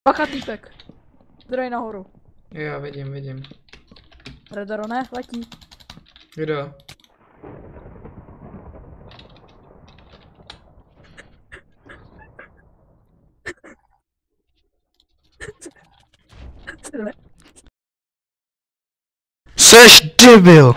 Bacha týpek. Zdroj nahoru. Jo, vidím. Redaro ne, letí. Kdo? Seš debil!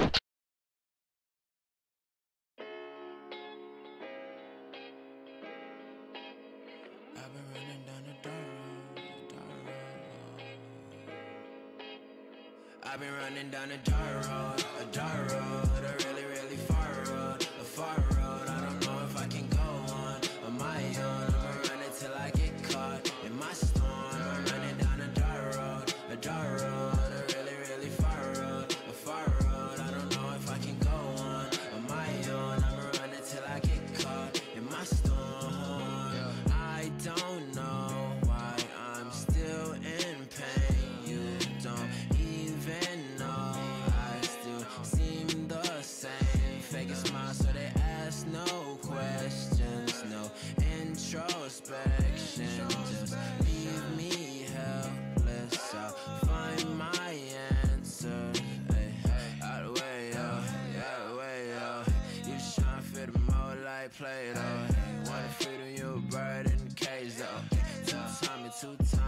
I've been running down a dark road, a really, really far road, a far road. I don't know if I can go on my own. I'ma run it till I get caught in my storm. I'm running down a dark road, a really, really far road, a far road. I don't know if I can go on my own. I'ma run it till I get caught in my storm. I don't know why I'm still in pain. You don't even know I still seem the same. Fake a smile so they ask no questions, no introspection. Just leave me helpless. I'll find my answers. Ay, out the way, yo, out the way, yo. You tryna fit the mold like Play-Doh. Wanna freedom, you a bird in the cage, though. Two-time